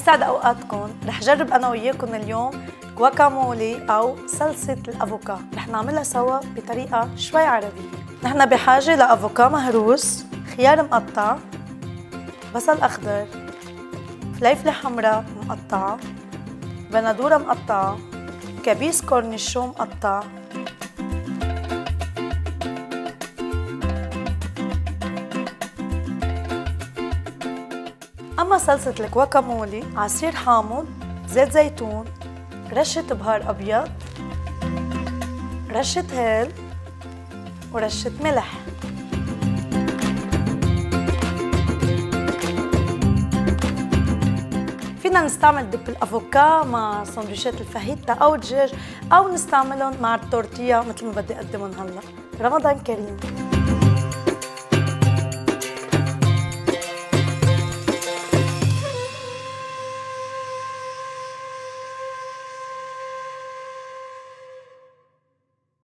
يسعد اوقاتكم. رح جرب انا وياكم اليوم جواكامولي او صلصة الافوكا. رح نعملها سوا بطريقة شوي عربية. نحن بحاجة لافوكا مهروس، خيار مقطع، بصل اخضر، فليفلة حمراء مقطعة، بندورة مقطعة، كبيس كورنيشون مقطع، أما صلصة الجواكامولي عصير حامض، زيت زيتون، رشة بهار أبيض، رشة هيل، ورشة ملح. فينا نستعمل دب الأفوكا مع سندويشات الفاهيتا أو الدجاج، أو نستعملهم مع التورتيا مثل ما بدي أقدمهم هلا. رمضان كريم.